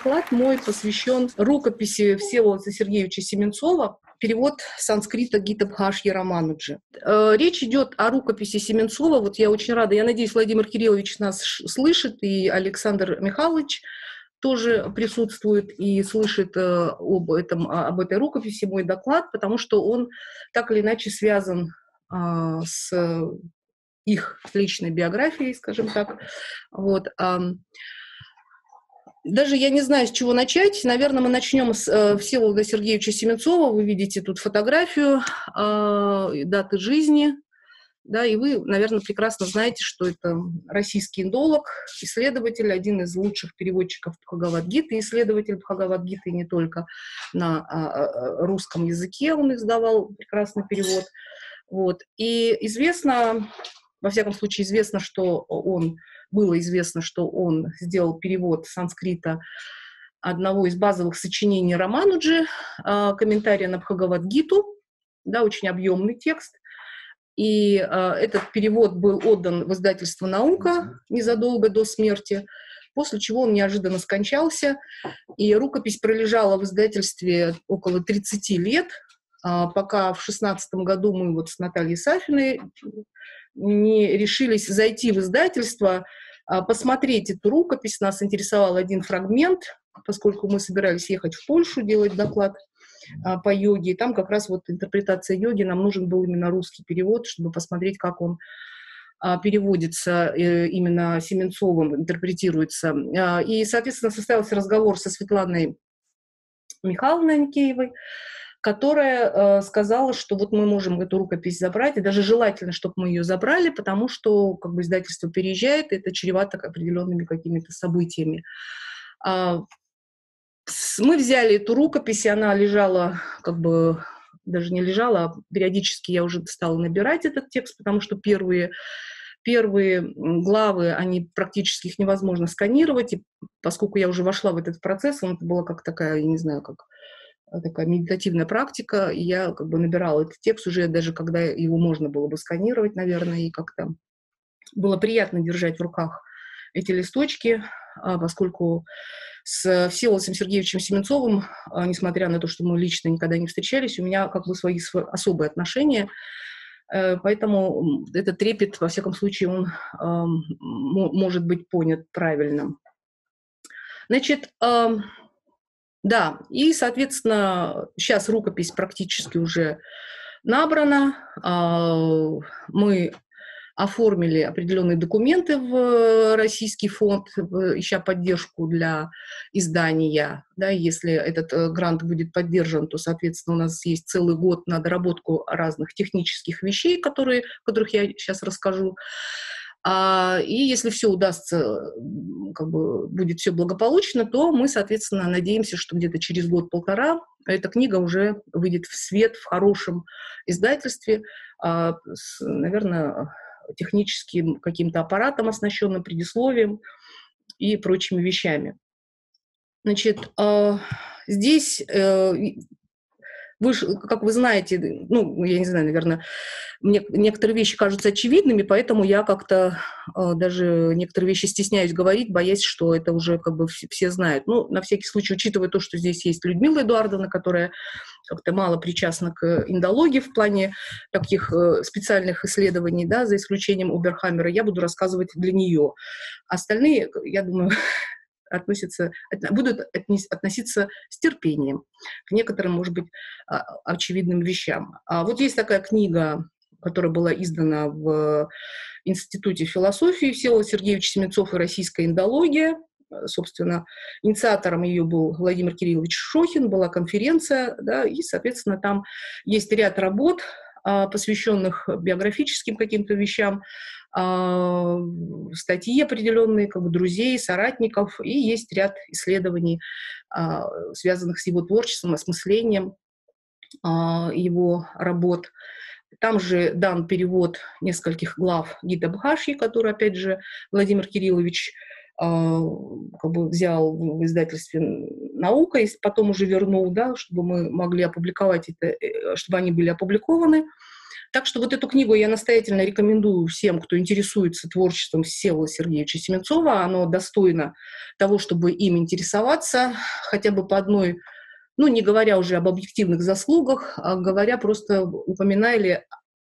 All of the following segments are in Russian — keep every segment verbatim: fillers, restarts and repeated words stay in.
доклад мой посвящен рукописи Всеволода Сергеевича Семенцова «Перевод с санскрита Гита Бхашьи Рамануджи». Речь идет о рукописи Семенцова. Вот я очень рада, я надеюсь, Владимир Кириллович нас слышит, и Александр Михайлович тоже присутствует и слышит об, этом, об этой рукописи мой доклад, потому что он так или иначе связан а, с их личной биографией, скажем так. Вот. Даже я не знаю, с чего начать. Наверное, мы начнем с э, Всеволода Сергеевича Семенцова. Вы видите тут фотографию, э, даты жизни. Да, и вы, наверное, прекрасно знаете, что это российский индолог, исследователь, один из лучших переводчиков Бхагавад-гиты, исследователь Бхагавад-гиты не только на э, русском языке, он издавал прекрасный перевод. Вот. И известно, во всяком случае, известно, что он... Было известно, что он сделал перевод с санскрита одного из базовых сочинений Рамануджи, комментария на Бхагавад-гиту, да, очень объемный текст. И этот перевод был отдан в издательство «Наука» незадолго до смерти, после чего он неожиданно скончался, и рукопись пролежала в издательстве около тридцати лет, пока в шестнадцатом году мы вот с Натальей Сафиной не решились зайти в издательство, посмотреть эту рукопись. Нас интересовал один фрагмент, поскольку мы собирались ехать в Польшу делать доклад по йоге. И там как раз вот интерпретация йоги, нам нужен был именно русский перевод, чтобы посмотреть, как он переводится именно Семенцовым, интерпретируется. И, соответственно, состоялся разговор со Светланой Михайловной Аникеевой, которая э, сказала, что вот мы можем эту рукопись забрать, и даже желательно, чтобы мы ее забрали, потому что как бы издательство переезжает, и это чревато определенными какими-то событиями. А, с, мы взяли эту рукопись, и она лежала, как бы, даже не лежала, а периодически я уже стала набирать этот текст, потому что первые, первые главы, они практически их невозможно сканировать, и поскольку я уже вошла в этот процесс, он это была как такая, я не знаю, как... такая медитативная практика, и я как бы набирала этот текст уже даже когда его можно было бы сканировать, наверное, и как-то было приятно держать в руках эти листочки, поскольку с Всеволодом Сергеевичем Семенцовым, несмотря на то, что мы лично никогда не встречались, у меня как бы свои особые отношения, поэтому этот трепет, во всяком случае, он может быть понят правильно. Значит, да, и, соответственно, сейчас рукопись практически уже набрана. Мы оформили определенные документы в Российский фонд, ища поддержку для издания. Да, если этот грант будет поддержан, то, соответственно, у нас есть целый год на доработку разных технических вещей, которые, о которых я сейчас расскажу. И если все удастся, как бы будет все благополучно, то мы, соответственно, надеемся, что где-то через год-полтора эта книга уже выйдет в свет в хорошем издательстве, с, наверное, техническим каким-то аппаратом, оснащенным предисловием и прочими вещами. Значит, здесь... Вы, как вы знаете, ну, я не знаю, наверное, мне некоторые вещи кажутся очевидными, поэтому я как-то э, даже некоторые вещи стесняюсь говорить, боясь, что это уже как бы все, все знают. Ну, на всякий случай, учитывая то, что здесь есть Людмила Эдуардовна, которая как-то мало причастна к индологии в плане таких э, специальных исследований, да, за исключением Оберхаммера, я буду рассказывать для нее. Остальные, я думаю... относятся, будут относиться с терпением к некоторым, может быть, очевидным вещам. А вот есть такая книга, которая была издана в Институте философии Всеволод Сергеевич Семенцов и российская индология. Собственно, инициатором ее был Владимир Кириллович Шохин, была конференция, да, и, соответственно, там есть ряд работ, посвященных биографическим каким-то вещам, статьи определенные, как бы друзей, соратников, и есть ряд исследований, связанных с его творчеством, осмыслением его работ. Там же дан перевод нескольких глав Гита Бхашьи, который, опять же, Владимир Кириллович как бы взял в издательстве «Наука», и потом уже вернул, да, чтобы мы могли опубликовать это, чтобы они были опубликованы. Так что вот эту книгу я настоятельно рекомендую всем, кто интересуется творчеством Всеволода Сергеевича Семенцова. Оно достойно того, чтобы им интересоваться хотя бы по одной, ну, не говоря уже об объективных заслугах, а говоря просто, упоминая или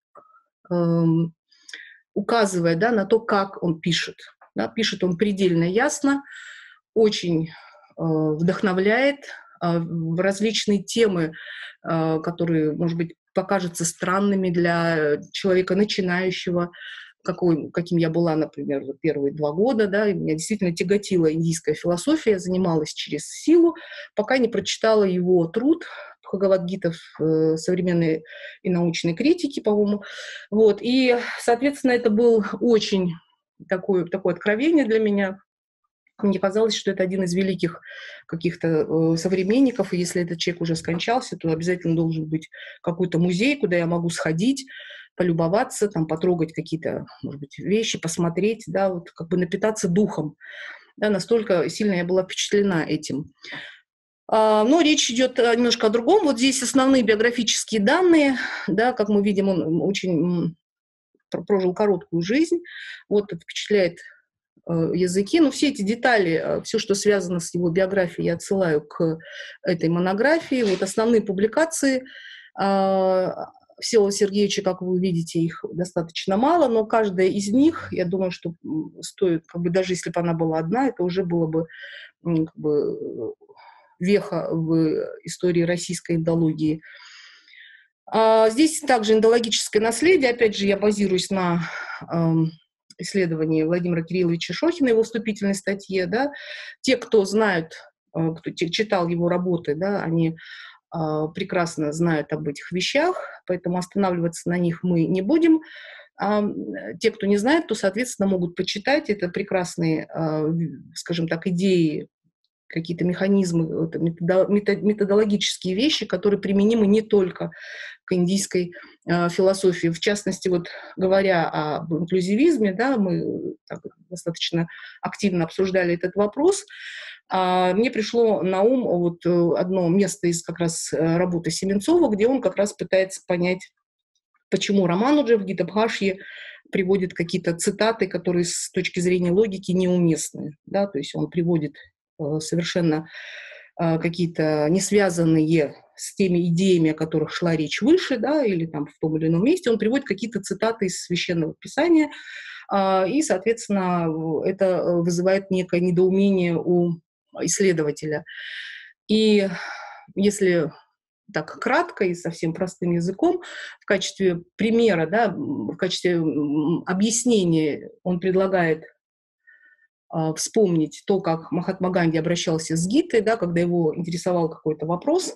эм, указывая, да, на то, как он пишет. Да, пишет он предельно ясно, очень э, вдохновляет э, в различные темы, э, которые, может быть, покажутся странными для человека начинающего, какой, каким я была, например, первые два года, да, и меня действительно тяготила индийская философия, я занималась через силу, пока не прочитала его труд Бхагавад-гита в э, современной и научной критике, по-моему. Вот. И, соответственно, это был очень такое, такое откровение для меня. Мне казалось, что это один из великих каких-то э, современников, и если этот человек уже скончался, то обязательно должен быть какой-то музей, куда я могу сходить, полюбоваться, там, потрогать какие-то, может быть, вещи, посмотреть, да, вот как бы напитаться духом. Да, настолько сильно я была впечатлена этим. А, но речь идет немножко о другом. Вот здесь основные биографические данные, да, как мы видим, он очень прожил короткую жизнь. Вот это впечатляет языки. Но все эти детали, все, что связано с его биографией, я отсылаю к этой монографии. Вот основные публикации Всеволода Сергеевича, как вы видите, их достаточно мало, но каждая из них, я думаю, что стоит, как бы, даже если бы она была одна, это уже было бы, как бы веха в истории российской индологии. А здесь также индологическое наследие. Опять же, я базируюсь на исследовании Владимира Кирилловича Шохина, его вступительной статье. Да. Те, кто знают, кто читал его работы, да, они прекрасно знают об этих вещах, поэтому останавливаться на них мы не будем. А те, кто не знает, то, соответственно, могут почитать. Это прекрасные, скажем так, идеи, какие-то механизмы, методологические вещи, которые применимы не только к индийской э, философии. В частности, вот говоря об инклюзивизме, да, мы так, достаточно активно обсуждали этот вопрос. А мне пришло на ум вот одно место из как раз работы Семенцова, где он как раз пытается понять, почему Рамануджа в Гита-бхашье приводит какие-то цитаты, которые с точки зрения логики неуместны. Да? То есть он приводит э, совершенно э, какие-то не связанные с теми идеями, о которых шла речь выше, да, или там в том или ином месте, он приводит какие-то цитаты из Священного Писания, э, и, соответственно, это вызывает некое недоумение у исследователя. И если так кратко и совсем простым языком, в качестве примера, да, в качестве объяснения он предлагает э, вспомнить то, как Махатма Ганди обращался с Гитой, да, когда его интересовал какой-то вопрос.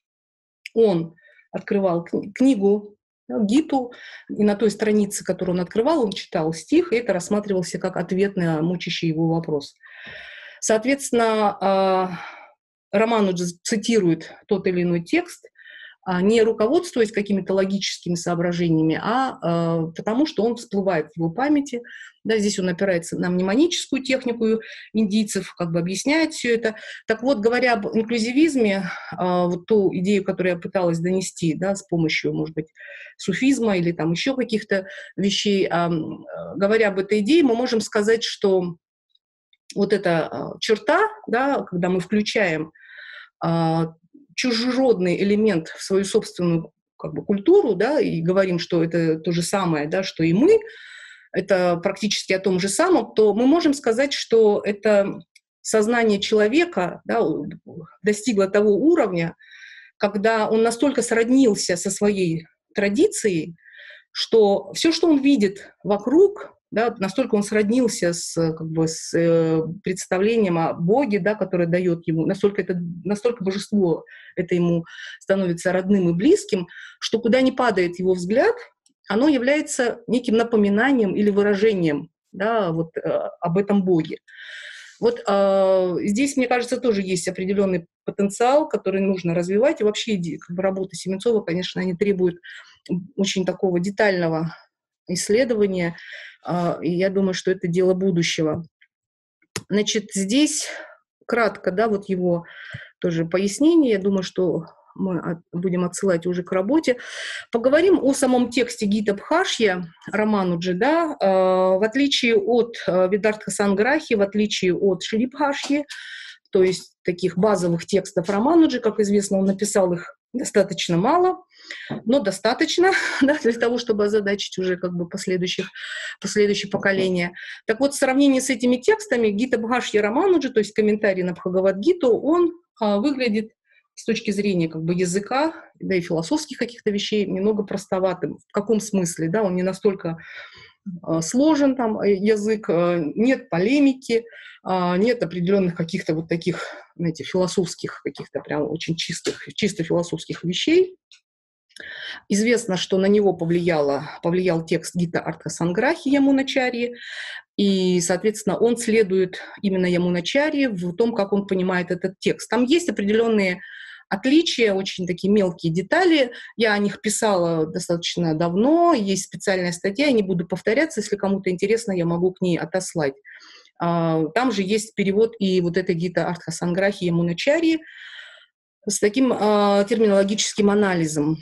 Он открывал кни- книгу, да, Гиту, и на той странице, которую он открывал, он читал стих, и это рассматривался как ответ на мучащий его вопрос. Соответственно, Рамануджа цитирует тот или иной текст, не руководствуясь какими-то логическими соображениями, а потому что он всплывает в его памяти. Да, здесь он опирается на мнемоническую технику индийцев, как бы объясняет все это. Так вот, говоря об инклюзивизме, вот ту идею, которую я пыталась донести, да, с помощью, может быть, суфизма или там еще каких-то вещей, говоря об этой идее, мы можем сказать, что вот эта черта, да, когда мы включаем чужеродный элемент в свою собственную, как бы, культуру, да, и говорим, что это то же самое, да, что и мы, это практически о том же самом, то мы можем сказать, что это сознание человека, да, достигло того уровня, когда он настолько сроднился со своей традицией, что все, что он видит вокруг, да, настолько он сроднился с, как бы, с э, представлением о Боге, да, которое дает ему, настолько, это, настолько божество это ему становится родным и близким, что куда ни падает его взгляд, оно является неким напоминанием или выражением, да, вот, э, об этом Боге. Вот э, здесь, мне кажется, тоже есть определенный потенциал, который нужно развивать. И вообще, как бы, работы Семенцова, конечно, они требуют очень такого детального исследования. Э, и я думаю, что это дело будущего. Значит, здесь кратко, да, вот его тоже пояснение. Я думаю, что мы от, будем отсылать уже к работе. Поговорим о самом тексте Гита Бхашья Рамануджи, да, э, в отличие от э, Ведартха Санграхи, в отличие от Шри Бхашьи, то есть таких базовых текстов Рамануджи, как известно, он написал их достаточно мало, но достаточно, да, для того, чтобы озадачить уже как бы последующих, последующие поколения. Так вот, в сравнении с этими текстами Гита Бхашья Рамануджи, то есть комментарий на Бхагавад-гиту, он а, выглядит с точки зрения как бы языка, да и философских каких-то вещей немного простоватым. В каком смысле? Да, он не настолько а, сложен, там, язык, а, нет полемики, а, нет определенных каких-то вот таких, знаете, философских, каких-то прям очень чистых, чисто философских вещей. Известно, что на него повлияло, повлиял текст Гита Артха Санграхи Ямуначарьи, и, соответственно, он следует именно Ямуначарьи в том, как он понимает этот текст. Там есть определенные отличия, очень такие мелкие детали. Я о них писала достаточно давно, есть специальная статья, я не буду повторяться, если кому-то интересно, я могу к ней отослать. Там же есть перевод и вот этой Гита Артха Санграхи Ямуначарьи с таким терминологическим анализом.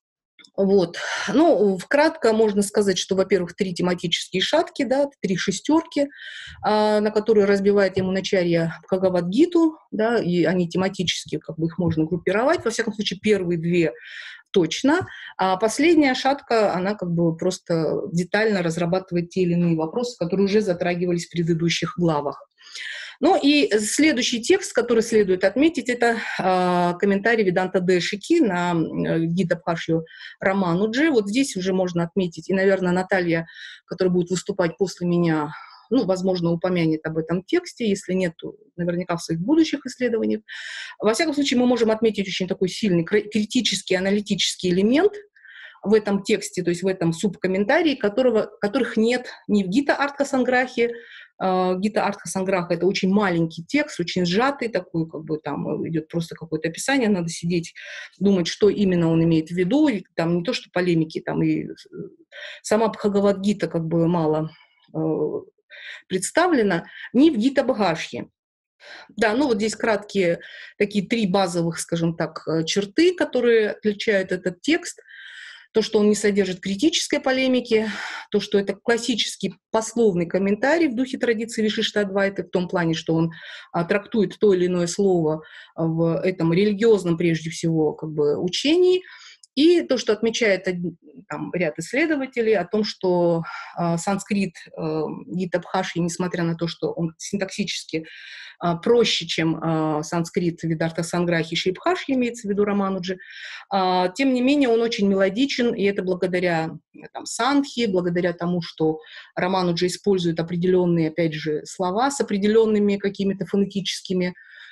Вот. Ну, вкратко можно сказать, что, во-первых, три тематические шатки, да, три шестерки, а, на которые разбивает Ямуначарья Бхагавад-гиту, да, и они тематически, как бы их можно группировать. Во всяком случае, первые две точно, а последняя шатка, она как бы просто детально разрабатывает те или иные вопросы, которые уже затрагивались в предыдущих главах. Ну и следующий текст, который следует отметить, это э, комментарий Веданта Дэшики на э, Гита Бхашью Рамануджи. Вот здесь уже можно отметить, и, наверное, Наталья, которая будет выступать после меня, ну, возможно, упомянет об этом тексте, если нет, то наверняка в своих будущих исследованиях. Во всяком случае, мы можем отметить очень такой сильный критический, аналитический элемент в этом тексте, то есть в этом субкомментарии, которого, которых нет ни в Гита Артха Санграхе. Гита Артха Санграха — это очень маленький текст, очень сжатый такой, как бы там идет просто какое-то описание, надо сидеть, думать, что именно он имеет в виду, и там не то, что полемики, там и сама Бхагавад-гита как бы мало э, представлена, ни в Гита Бхашье. Да, ну вот здесь краткие такие три базовых, скажем так, черты, которые отличают этот текст. То, что он не содержит критической полемики, то, что это классический пословный комментарий в духе традиции Вишиштадвайты, в том плане, что он а, трактует то или иное слово в этом религиозном, прежде всего, как бы, учении. И то, что отмечает там, ряд исследователей о том, что э, санскрит э, Гита Бхашьи, несмотря на то, что он синтаксически э, проще, чем э, санскрит Ведарта Санграхи Шри Бхашьи, имеется в виду Рамануджи, э, тем не менее он очень мелодичен, и это благодаря там, сандхи, благодаря тому, что Рамануджи использует определенные, опять же, слова с определенными какими-то фонетическими,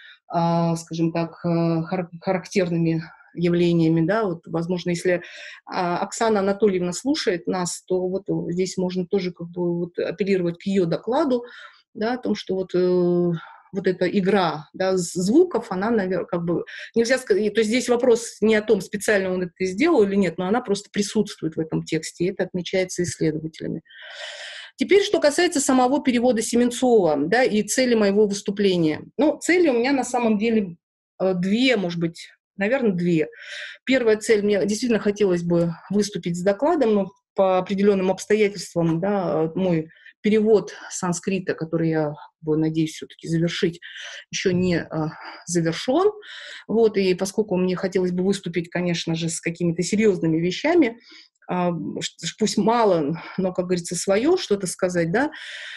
э, скажем так, э, характерными явлениями, да, вот, возможно, если а, Оксана Анатольевна слушает нас, то вот здесь можно тоже как бы вот апеллировать к ее докладу, да, о том, что вот, э, вот эта игра, да, звуков, она, наверное, как бы, нельзя сказать, то есть здесь вопрос не о том, специально он это сделал или нет, но она просто присутствует в этом тексте, и это отмечается исследователями. Теперь, что касается самого перевода Семенцова, да, и цели моего выступления. Ну, цели у меня на самом деле две, может быть, наверное, две. Первая цель, мне действительно хотелось бы выступить с докладом, но по определенным обстоятельствам, да, мой перевод санскрита, который я надеюсь все-таки завершить, еще не а, завершен. Вот, и поскольку мне хотелось бы выступить, конечно же, с какими-то серьезными вещами, а, пусть мало, но, как говорится, свое что-то сказать, да,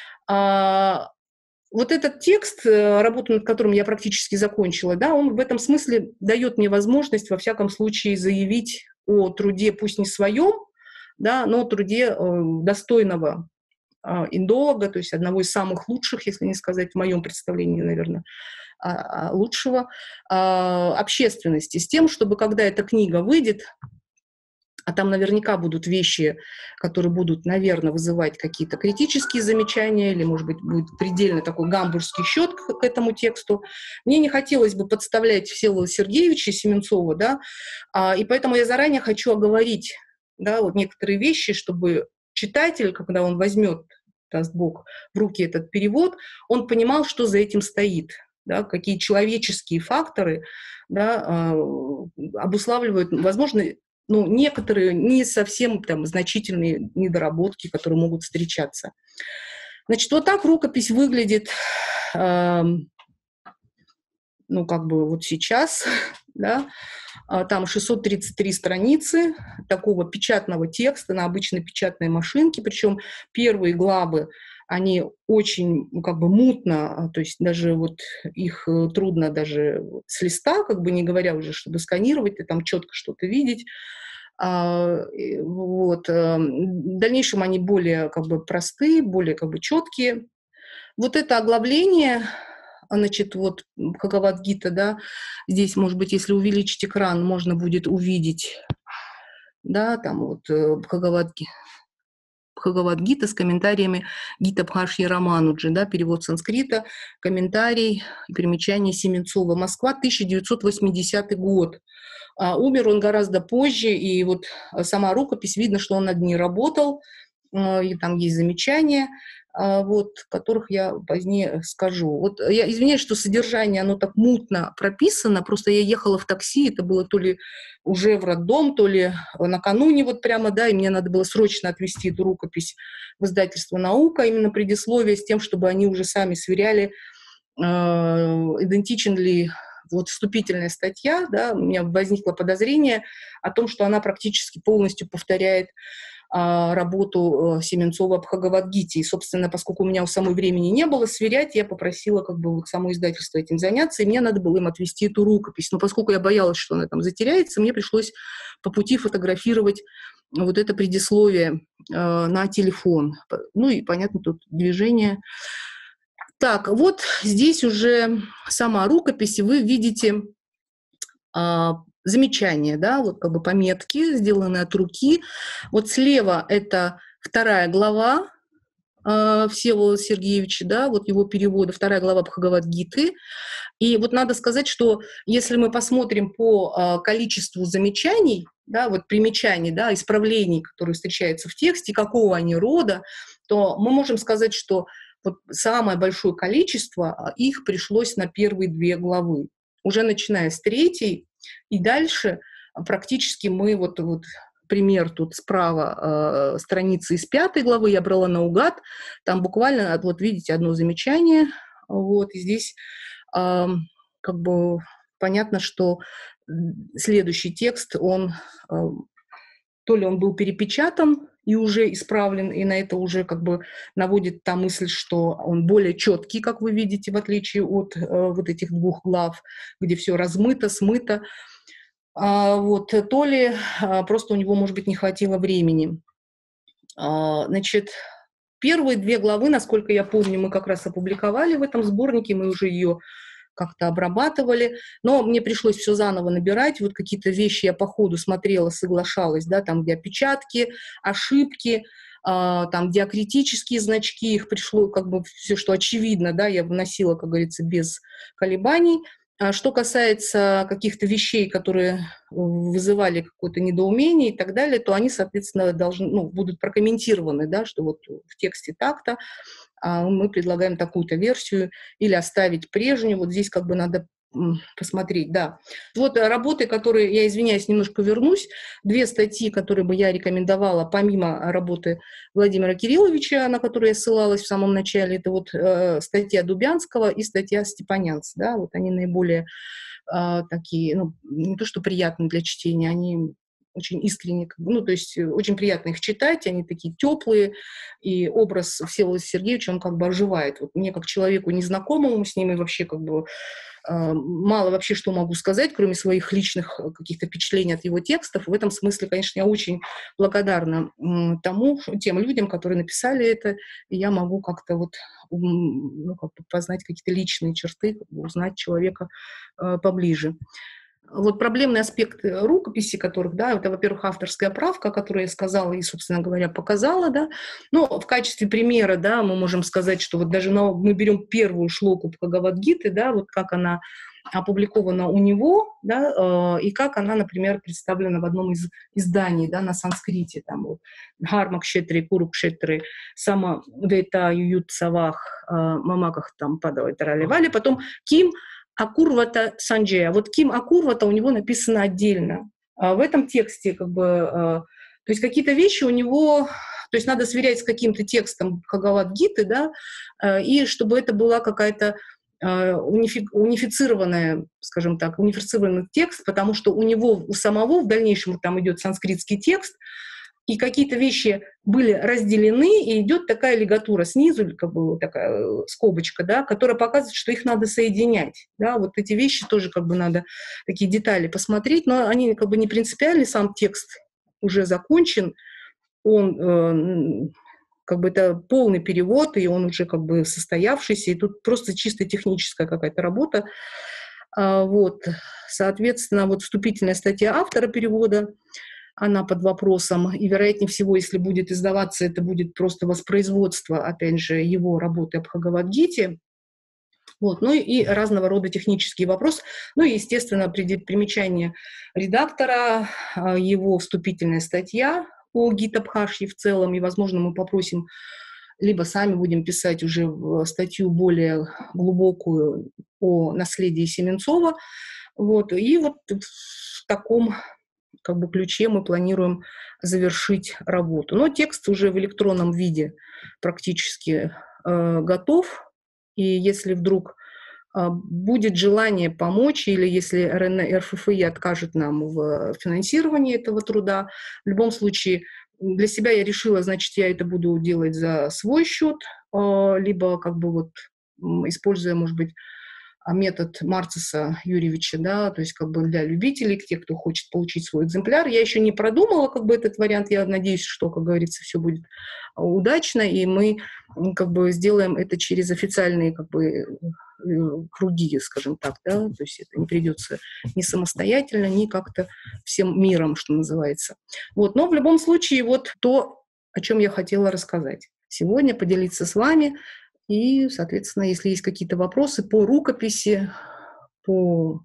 а, вот этот текст, работу над которым я практически закончила, да, он в этом смысле дает мне возможность, во всяком случае, заявить о труде, пусть не своем, да, но о труде э, достойного э, индолога, то есть одного из самых лучших, если не сказать в моем представлении, наверное, э, лучшего, э, общественности, с тем, чтобы, когда эта книга выйдет, а там наверняка будут вещи, которые будут, наверное, вызывать какие-то критические замечания, или, может быть, будет предельно такой гамбургский счет к, к этому тексту. Мне не хотелось бы подставлять Всеволода Сергеевича Семенцова, да, а, и поэтому я заранее хочу оговорить, да, вот некоторые вещи, чтобы читатель, когда он возьмет, даст Бог, в руки этот перевод, он понимал, что за этим стоит. да, какие человеческие факторы, да, обуславливают, возможно, ну, некоторые не совсем там значительные недоработки, которые могут встречаться. Значит, вот так рукопись выглядит, э, ну, как бы вот сейчас, да, там шестьсот тридцать три страницы такого печатного текста на обычной печатной машинке, причем первые главы, они очень, ну, как бы мутно, то есть даже вот их трудно даже с листа, как бы не говоря уже, чтобы сканировать и там четко что-то видеть. А, вот. В дальнейшем они более как бы простые, более как бы четкие. Вот это оглавление, значит, вот Бхагавад-гита, да, здесь, может быть, если увеличить экран, можно будет увидеть, да, там вот Бхагавад-гита. Бхагавад-гита с комментариями Гита Бхашьи Рамануджи, да, перевод санскрита, комментарий и примечание Семенцова. Москва, тысяча девятьсот восьмидесятый год. А, умер он гораздо позже, и вот сама рукопись, видно, что он над ней работал, и там есть замечания, вот, которых я позднее скажу. Вот я извиняюсь, что содержание, оно так мутно прописано, просто я ехала в такси, это было то ли уже в роддом, то ли накануне вот прямо, да, и мне надо было срочно отвезти эту рукопись в издательство «Наука», именно предисловие с тем, чтобы они уже сами сверяли, э, идентичен ли вот вступительная статья, да, у меня возникло подозрение о том, что она практически полностью повторяет работу Семенцова Бхагавад-гите. И, собственно, поскольку у меня у самой времени не было сверять, я попросила как бы вот само издательство этим заняться, и мне надо было им отвезти эту рукопись. Но поскольку я боялась, что она там затеряется, мне пришлось по пути фотографировать вот это предисловие э, на телефон. Ну и, понятно, тут движение. Так, вот здесь уже сама рукопись, и вы видите э, замечания, да, вот как бы пометки, сделанные от руки. Вот слева это вторая глава э, Всеволода Сергеевича, да, вот его перевода, вторая глава Бхагавад-гиты. И вот надо сказать, что если мы посмотрим по э, количеству замечаний, да, вот примечаний, да, исправлений, которые встречаются в тексте, какого они рода, то мы можем сказать, что вот самое большое количество их пришлось на первые две главы. Уже начиная с третьей и дальше практически мы, вот, вот пример тут справа, э, страницы из пятой главы, я брала наугад, там буквально, вот видите, одно замечание, вот, и здесь э, как бы понятно, что следующий текст, он, э, то ли он был перепечатан и уже исправлен, и на это уже как бы наводит та мысль, что он более четкий, как вы видите, в отличие от э, вот этих двух глав, где все размыто, смыто. А, вот, то ли а, просто у него, может быть, не хватило времени. А, значит, первые две главы, насколько я помню, мы как раз опубликовали в этом сборнике, мы уже ее как-то обрабатывали, но мне пришлось все заново набирать, вот какие-то вещи я по ходу смотрела, соглашалась, да, там, где опечатки, ошибки, а, там, диакритические значки, их пришло, как бы, все, что очевидно, да, я вносила, как говорится, без колебаний. А что касается каких-то вещей, которые вызывали какое-то недоумение и так далее, то они, соответственно, должны, ну, будут прокомментированы, да, что вот в тексте так-то, а мы предлагаем такую-то версию или оставить прежнюю. Вот здесь как бы надо посмотреть, да. Вот работы, которые, я извиняюсь, немножко вернусь, две статьи, которые бы я рекомендовала, помимо работы Владимира Кирилловича, на которую я ссылалась в самом начале, это вот э, статья Дубянского и статья Степанянц, да, вот они наиболее э, такие, ну, не то что приятные для чтения, они очень искренне, ну, то есть очень приятно их читать, они такие теплые, и образ Всеволода Сергеевича, он как бы оживает. Вот мне, как человеку незнакомому с ним, и вообще как бы мало вообще что могу сказать, кроме своих личных каких-то впечатлений от его текстов. В этом смысле, конечно, я очень благодарна тому, тем людям, которые написали это, и я могу как-то вот, ну, как бы познать какие-то личные черты, узнать человека поближе. Вот проблемный аспект рукописи, которых, да, это, во-первых, авторская правка, которую я сказала и, собственно говоря, показала, да. Но в качестве примера, да, мы можем сказать, что вот даже на, мы берем первую шлоку Бхагавад-гиты, да, вот как она опубликована у него, да, и как она, например, представлена в одном из изданий, да, на санскрите, там вот Дхармакшетри, Курукшетри, Сама Вета Юют Савах, Мамаках там падают Раливали, потом Ким Акурвата Санджея. Вот Ким Акурвата у него написано отдельно. А в этом тексте как бы, то есть какие-то вещи у него, то есть надо сверять с каким-то текстом Бхагавад-гиты, да, и чтобы это была какая-то унифи, унифицированная, скажем так, унифицированный текст, потому что у него у самого в дальнейшем там идет санскритский текст, и какие-то вещи были разделены, и идет такая лигатура снизу, как бы вот такая скобочка, да, которая показывает, что их надо соединять. Да, вот эти вещи тоже как бы надо, такие детали посмотреть, но они как бы не принципиальны, сам текст уже закончен, он э, как бы это полный перевод, и он уже как бы состоявшийся, и тут просто чисто техническая какая-то работа. А, вот, соответственно, вот вступительная статья автора перевода, она под вопросом, и, вероятнее всего, если будет издаваться, это будет просто воспроизводство, опять же, его работы о Бхагавад-гите. Вот, ну и разного рода технические вопросы. Ну и, естественно, примечание редактора, его вступительная статья о Гита-бхашье в целом, и, возможно, мы попросим, либо сами будем писать уже статью более глубокую о наследии Семенцова. Вот, и вот в таком как бы ключе мы планируем завершить работу. Но текст уже в электронном виде практически э, готов, и если вдруг э, будет желание помочь, или если эр эф эф и откажет нам в финансировании этого труда, в любом случае для себя я решила, значит, я это буду делать за свой счет, э, либо как бы вот используя, может быть, метод Марцеса Юрьевича, да, то есть как бы для любителей, тех, кто хочет получить свой экземпляр. Я еще не продумала как бы этот вариант, я надеюсь, что, как говорится, все будет удачно, и мы как бы сделаем это через официальные как бы круги, скажем так, да, то есть это не придется ни самостоятельно, ни как-то всем миром, что называется. Вот, но в любом случае вот то, о чем я хотела рассказать сегодня, поделиться с вами. И, соответственно, если есть какие-то вопросы по рукописи, по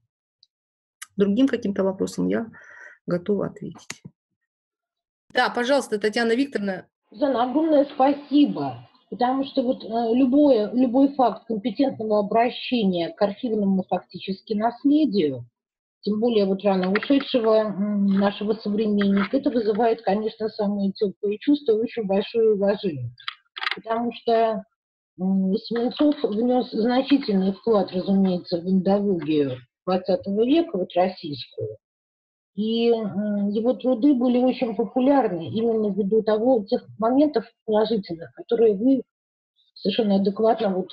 другим каким-то вопросам, я готова ответить. Да, пожалуйста, Татьяна Викторовна. Жанна, огромное спасибо, потому что вот э, любой, любой факт компетентного обращения к архивному фактически наследию, тем более вот рано ушедшего нашего современника, это вызывает, конечно, самые теплые чувства и очень большое уважение. Потому что Семенцов внес значительный вклад, разумеется, в индологию двадцатого века, вот российскую. И его труды были очень популярны именно ввиду того, тех моментов положительных, которые вы совершенно адекватно вот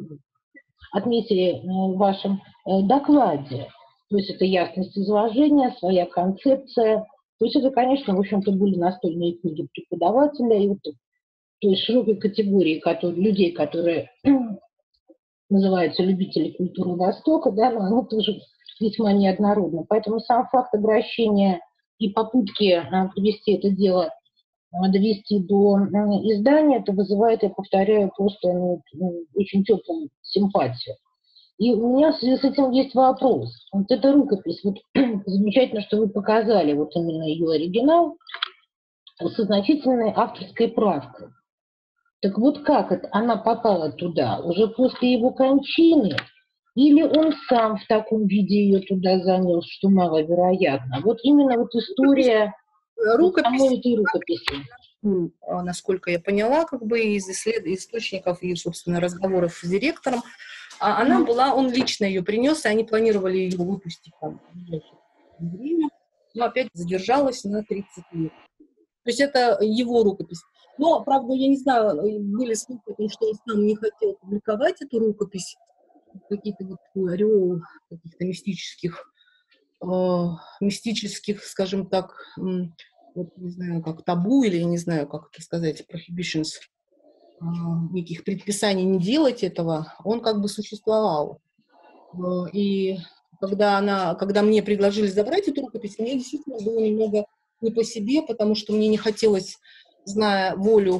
отметили в вашем докладе. То есть это ясность изложения, своя концепция. То есть это, конечно, в общем-то, были настольные книги преподавателя, и вот той широкой категории которые, людей, которые называются любители культуры Востока, да, но они тоже весьма неоднородны. Поэтому сам факт обращения и попытки а, привести это дело, а, довести до а, издания, это вызывает, я повторяю, просто ну, очень теплую симпатию. И у меня в связи с этим есть вопрос. Вот эта рукопись, вот замечательно, что вы показали вот именно ее оригинал со значительной авторской правкой. Так вот как это, она попала туда? Уже после его кончины? Или он сам в таком виде ее туда занес, что маловероятно? Вот именно вот история рукопись, самой этой рукописи. Насколько я поняла, как бы из исслед... источников и, собственно, разговоров с директором, она была, он лично ее принес, и они планировали ее выпустить там в ближайшее время, но опять задержалась на тридцать лет. То есть это его рукопись. Но, правда, я не знаю, были слухи о том, что он сам не хотел публиковать эту рукопись, какие-то вот ореол каких-то мистических, э, мистических, скажем так, э, вот, не знаю, как табу, или не знаю, как это сказать, prohibitions, э, неких предписаний не делать этого, он как бы существовал. Э, и когда, она, когда мне предложили забрать эту рукопись, мне действительно было немного не по себе, потому что мне не хотелось, зная волю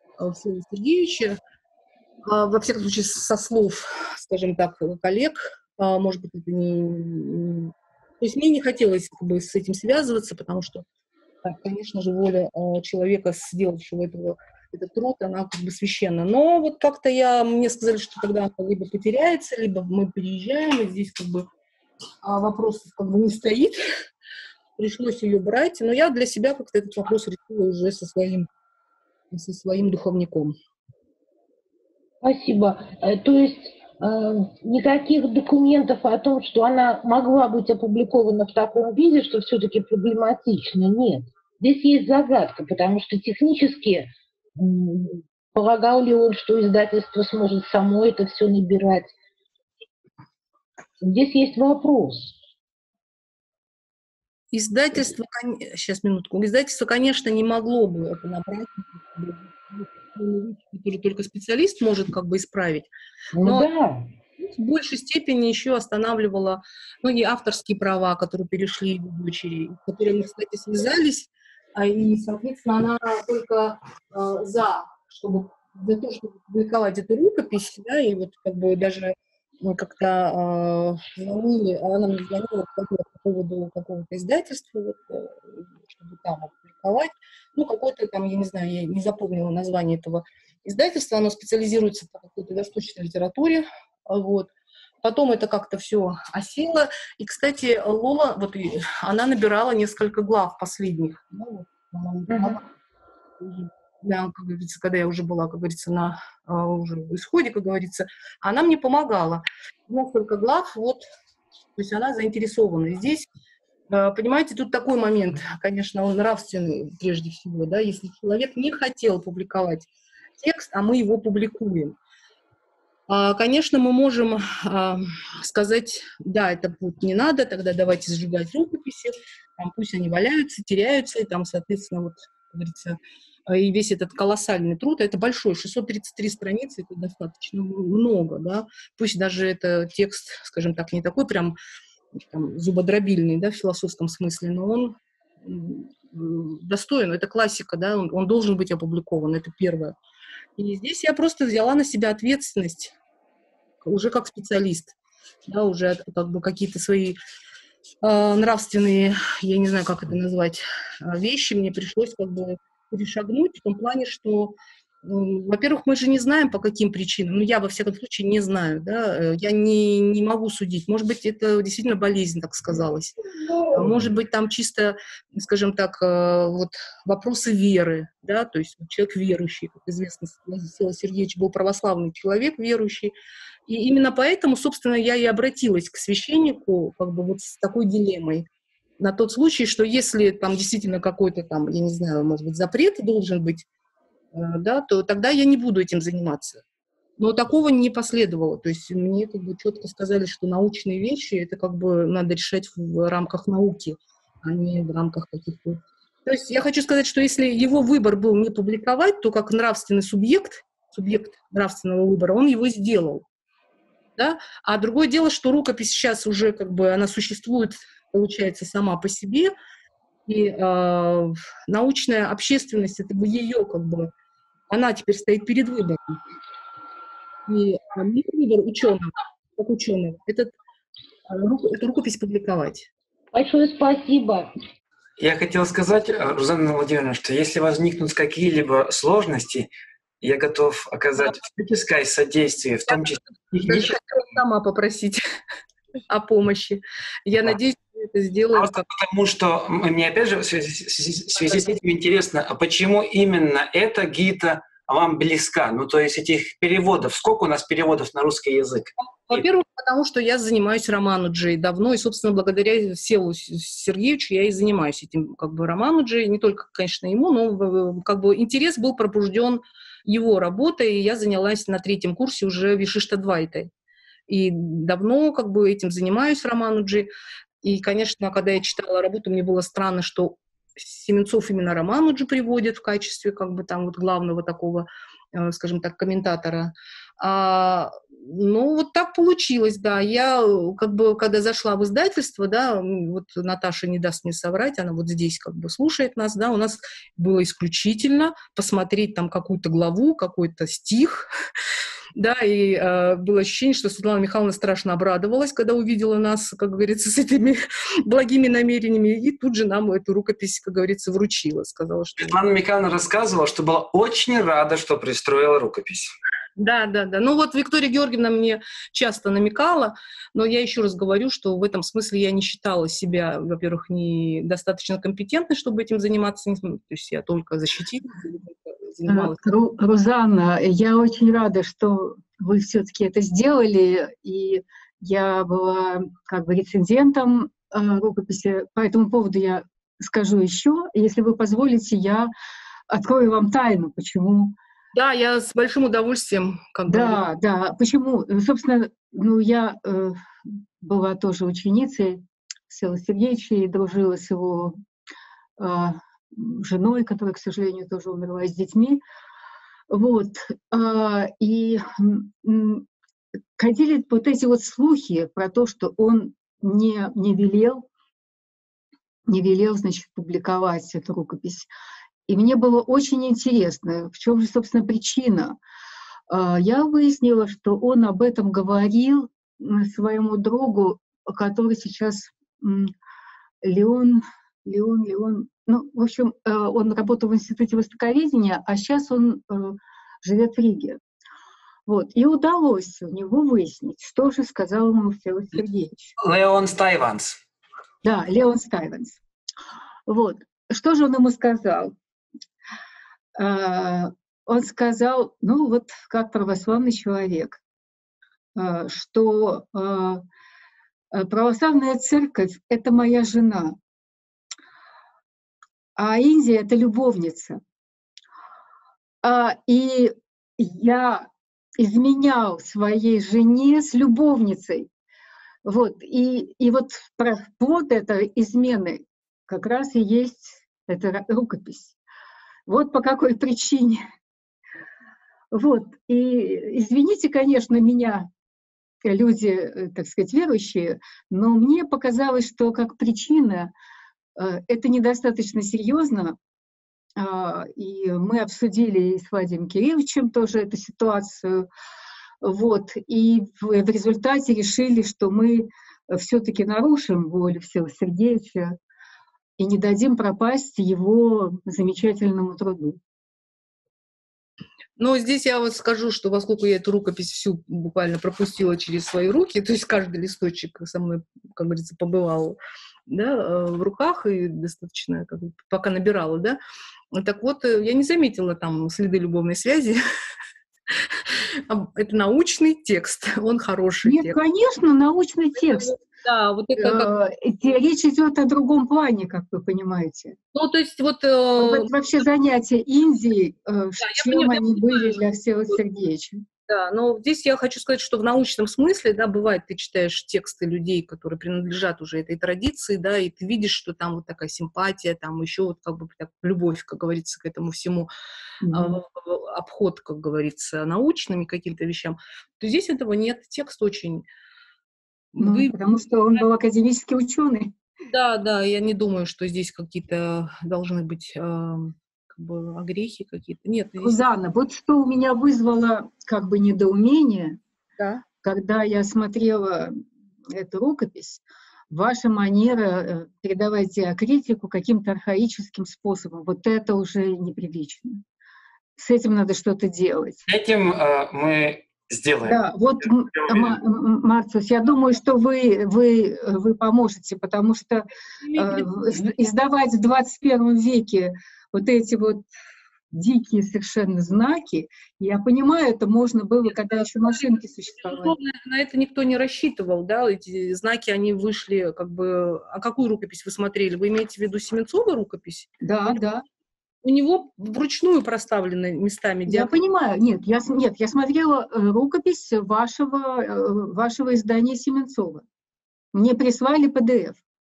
Всеволода Сергеевича, во всяком случае, со слов, скажем так, коллег, А, может быть, это не... То есть мне не хотелось как бы с этим связываться, потому что, конечно же, воля э, человека, сделавшего этого, этот труд, она как бы священна. Но вот как-то я, мне сказали, что тогда она либо потеряется, либо мы переезжаем, и здесь как бы а, вопрос как бы не стоит. Пришлось ее брать, но я для себя как-то этот вопрос решила уже со своим, со своим духовником. Спасибо. Э, То есть э, никаких документов о том, что она могла быть опубликована в таком виде, что все-таки проблематично, нет. Здесь есть загадка, потому что технически м, полагал ли он, что издательство сможет само это все набирать. Здесь есть вопрос. Издательство, кон- сейчас, минутку, издательство, конечно, не могло бы это набрать, который только специалист может как бы исправить, Ну но да. в большей степени еще останавливала многие авторские права, которые перешли его дочери, с которыми, кстати, связались, а, и, соответственно, она только э, за, чтобы, за то, чтобы публиковать эту рукопись, да, и вот как бы даже мы как-то э, звонили, а она мне звонила по поводу какого-то издательства, вот, э, чтобы там опубликовать, ну, какой-то там, я не знаю, я не запомнила название этого издательства, оно специализируется по какой-то восточной литературе, вот. Потом это как-то все осело. И, кстати, Лола, вот и- она набирала несколько глав последних. Ну, вот, она мне помогла. Да, как говорится, когда я уже была, как говорится, на а, уже в исходе, как говорится, она мне помогала. Несколько глав, вот, то есть она заинтересована. И здесь, а, понимаете, тут такой момент, конечно, он нравственный прежде всего, да, если человек не хотел публиковать текст, а мы его публикуем. А, Конечно, мы можем а, сказать, да, это вот не надо, тогда давайте сжигать рукописи, там, пусть они валяются, теряются, и там, соответственно, вот, как говорится, а, и весь этот колоссальный труд, это большой, шестьсот тридцать три страницы, это достаточно много, да, пусть даже это текст, скажем так, не такой прям там, зубодробильный, да, в философском смысле, но он м, достоин, это классика, да, он, он должен быть опубликован, это первое. И здесь я просто взяла на себя ответственность уже как специалист, да, уже как бы какие-то свои э, нравственные, я не знаю, как это назвать, э, вещи мне пришлось как бы перешагнуть в том плане, что, э, во-первых, мы же не знаем, по каким причинам, ну, я, во всяком случае, не знаю, да, э, я не, не могу судить, может быть, это действительно болезнь, так сказалась, а может быть, там чисто, скажем так, э, вот вопросы веры, да, то есть человек верующий, как известно, Владислав Сергеевич был православный человек верующий, и именно поэтому, собственно, я и обратилась к священнику как бы вот с такой дилеммой. На тот случай, что если там действительно какой-то там, я не знаю, может быть, запрет должен быть, э, да, то тогда я не буду этим заниматься. Но такого не последовало. То есть мне как бы четко сказали, что научные вещи это как бы надо решать в рамках науки, а не в рамках каких-то... То есть я хочу сказать, что если его выбор был не публиковать, то как нравственный субъект, субъект нравственного выбора, он его сделал. Да? А другое дело, что рукопись сейчас уже как бы она существует, получается, сама по себе, и э, научная общественность, это бы ее как бы, она теперь стоит перед выбором. И э, мой выбор ученого, как ученого, этот, э, ру- эту рукопись публиковать. Большое спасибо. Я хотел сказать, Рузанна Владимировна, что если возникнут какие-либо сложности, я готов оказать всяческое содействие, в том числе Даже техническое. хотела сама попросить о помощи. Я Да. надеюсь, что это сделаем. Просто Как... потому, что мне опять же в связи, в связи с этим интересно, а почему именно эта Гита вам близка? Ну, то есть этих переводов, сколько у нас переводов на русский язык? Во-первых, потому что я занимаюсь Рамануджей давно, и, собственно, благодаря Всеволоду Сергеевичу я и занимаюсь этим как бы Рамануджей, не только, конечно, ему, но как бы интерес был пробужден его работой, и я занялась на третьем курсе уже Вишиштадвайтой. И давно как бы этим занимаюсь Рамануджи. И, конечно, когда я читала работу, мне было странно, что Семенцов именно Рамануджи приводит в качестве как бы там вот главного такого, э, скажем так, комментатора. А Ну, вот так получилось, да. Я, как бы, когда зашла в издательство, да, вот Наташа не даст мне соврать, она вот здесь как бы слушает нас, да, у нас было исключительно посмотреть там какую-то главу, какой-то стих, да, и э, было ощущение, что Светлана Михайловна страшно обрадовалась, когда увидела нас, как говорится, с этими благими намерениями, и тут же нам эту рукопись, как говорится, вручила, сказала, что... Светлана Михайловна рассказывала, что была очень рада, что пристроила рукопись. Да, да, да. Ну вот Виктория Георгиевна мне часто намекала, но я еще раз говорю, что в этом смысле я не считала себя, во-первых, недостаточно компетентной, чтобы этим заниматься. То есть я только защитила, занималась. Рузанна, я очень рада, что вы все-таки это сделали, и я была как бы рецензентом рукописи. По этому поводу я скажу еще. Если вы позволите, я открою вам тайну, почему... Да, я с большим удовольствием. Как да, бы... да. Почему? Собственно, ну, я э, была тоже ученицей Всеволода Сергеевича и дружила с его э, женой, которая, к сожалению, тоже умерла, и с детьми. Вот. Э, и э, ходили вот эти вот слухи про то, что он не, не велел, не велел, значит, публиковать эту рукопись. И мне было очень интересно, в чем же, собственно, причина. Я выяснила, что он об этом говорил своему другу, который сейчас Леон, Леон, Леон, ну, в общем, он работал в Институте востоковедения, а сейчас он живет в Риге. Вот. И удалось у него выяснить, что же сказал ему Всеволод Сергеевич. Леон Стайванс. Да, Леон Стайванс. Вот. Что же он ему сказал? Он сказал, ну вот как православный человек, что православная церковь — это моя жена, а Индия — это любовница. И я изменял своей жене с любовницей. Вот. И, и вот плод этой измены как раз и есть эта рукопись. Вот по какой причине. Вот. И извините, конечно, меня, люди, так сказать, верующие, но мне показалось, что как причина это недостаточно серьезно. И мы обсудили и с Владимиром Кирилловичем тоже эту ситуацию. Вот. И в результате решили, что мы все-таки нарушим волю Всеволода Сергеевича и не дадим пропасть его замечательному труду. Но здесь я вот скажу, что поскольку я эту рукопись всю буквально пропустила через свои руки, то есть каждый листочек со мной, как говорится, побывал, да, в руках и достаточно, как бы, пока набирала, да, так вот, я не заметила там следы любовной связи. Это научный текст, он хороший. Нет, текст. Конечно, научный текст. Да, вот это как... Речь идет о другом плане, как вы понимаете. Ну, то есть вот... Э... Вообще занятия Индии, э, да, чем понимаю, они были для Всеволода Сергеевича. Да, но здесь я хочу сказать, что в научном смысле, да, бывает, ты читаешь тексты людей, которые принадлежат уже этой традиции, да, и ты видишь, что там вот такая симпатия, там еще вот как бы так, любовь, как говорится, к этому всему, mm-hmm. э, обход, как говорится, научными каким-то вещам, то здесь этого нет. Текст очень... Ну, Вы... Потому что он был академический ученый. Да, да, я не думаю, что здесь какие-то должны быть... Э, как бы огрехи какие-то. Нет. Рузанна, вот что у меня вызвало как бы недоумение, да. Когда я смотрела эту рукопись, ваша манера передавать диакритику каким-то архаическим способом, вот это уже неприлично. С этим надо что-то делать. С этим э, мы сделаем. Да, вот, Марцус, я думаю, что вы, вы, вы поможете, потому что э, издавать в двадцать первом веке вот эти вот дикие совершенно знаки, я понимаю, это можно было, когда еще машинки существовали. На это никто не рассчитывал, да, эти знаки, они вышли, как бы... А какую рукопись вы смотрели? Вы имеете в виду Семенцова рукопись? Да, да. У него вручную проставлены местами. Я диапазон. Понимаю, нет я, нет, я смотрела рукопись вашего, вашего издания Семенцова. Мне прислали пэ дэ эф.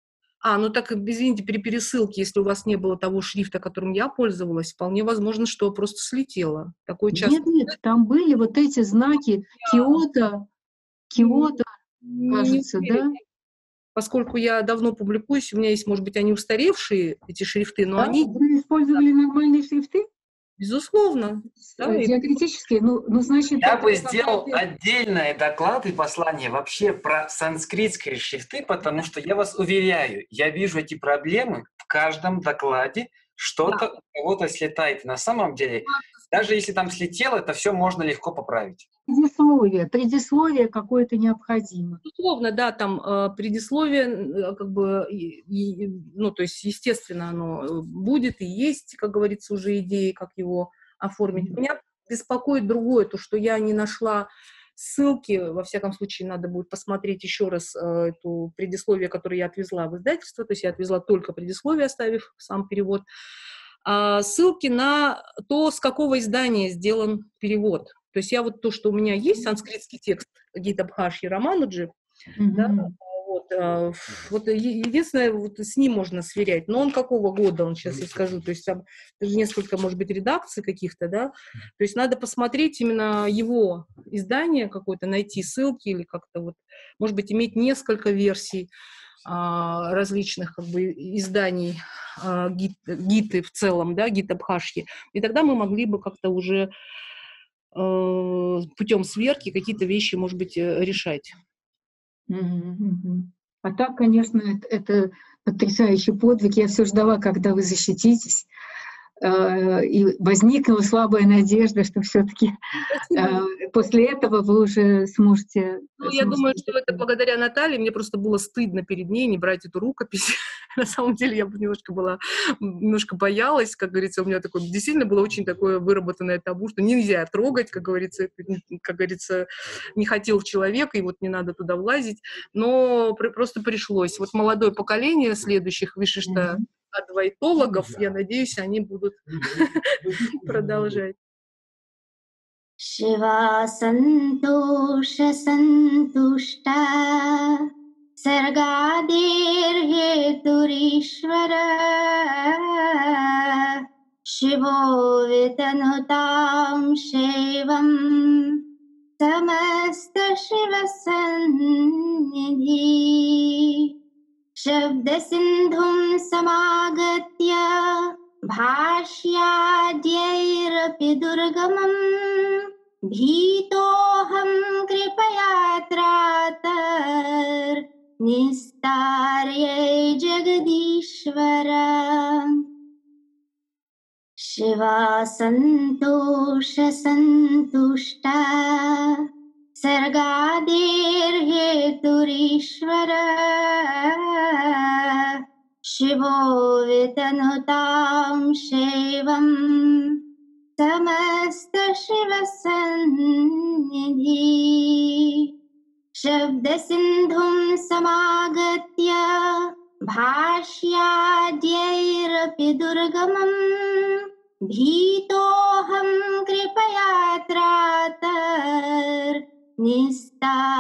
А, ну так, извините, при пересылке, если у вас не было того шрифта, которым я пользовалась, вполне возможно, что просто слетело. Такое часто. Нет, нет, там были вот эти знаки Киото, Киото, кажется, да? Поскольку я давно публикуюсь, у меня есть, может быть, они устаревшие, эти шрифты, но Да? они... Вы использовали нормальные шрифты? Безусловно. Да, и- Диакритические? Ну, ну, значит, Я это бы какая-то- сделал отдельный доклад и послание вообще про санскритские шрифты, потому что я вас уверяю, я вижу эти проблемы в каждом докладе, что-то у кого-то слетает. На самом деле, даже если там слетело, это все можно легко поправить. Предисловие, предисловие какое-то необходимо. Безусловно, да, там э, предисловие, э, как бы, и- и- ну, то есть, естественно, оно э, будет и есть, как говорится, уже идеи, как его оформить. Меня беспокоит другое, то, что я не нашла ссылки, во всяком случае, надо будет посмотреть еще раз э, эту предисловие, которое я отвезла в издательство, то есть я отвезла только предисловие, оставив сам перевод, а ссылки на то, с какого издания сделан перевод. То есть я вот то, что у меня есть, санскритский текст Гита Бхашьи Рамануджи, да, Мгм. вот, а, вот е- единственное, вот с ним можно сверять, но он какого года, он сейчас я скажу, то есть там даже несколько, может быть, редакций каких-то, да, то есть надо посмотреть именно его издание какое-то, найти ссылки или как-то вот, может быть, иметь несколько версий а, различных как бы изданий а, гит- гиты в целом, да, гита Бхашьи, и тогда мы могли бы как-то уже э, путем сверки какие-то вещи, может быть, э, решать. Мгм, мгм. А так, конечно, это, это потрясающий подвиг. Я все ждала, когда вы защититесь. Э, И возникла слабая надежда, что все-таки Спасибо. после этого вы уже сможете... Ну, я думаю, сможете что это благодаря Наталье. Мне просто было стыдно перед ней не брать эту рукопись. На самом деле я немножко была, немножко боялась, как говорится, у меня такое, действительно было очень такое выработанное табу, что нельзя трогать, как говорится, как говорится, не хотел человек, и вот не надо туда влазить. Но при- просто пришлось. Вот молодое поколение следующих вишишта Мгм. адвайтологов, я надеюсь, они будут продолжать. शिवा सन्तोष सन्तुष्टा सर्गादिर्हेतुरीश्वर शिवो वितनुतां शैवं समस्तशिवसन्निधि शब्दसिन्धुं समागत्य भाष्याद्यैरपि दुर्गमम् भीतोऽहं कृपयात्रातर् निस्तार्यै जगदीश्वर शिवा सन्तोष सन्तुष्टा सर्गादिर्हेतुरीश्वर शिवो वितनुतां शैवं समस्तशिवसन्निधि शब्दसिन्धुं समागत्य भाष्याद्यैरपि दुर्गमम् भीतोऽहं कृपयात्रातर् निस्तार्यै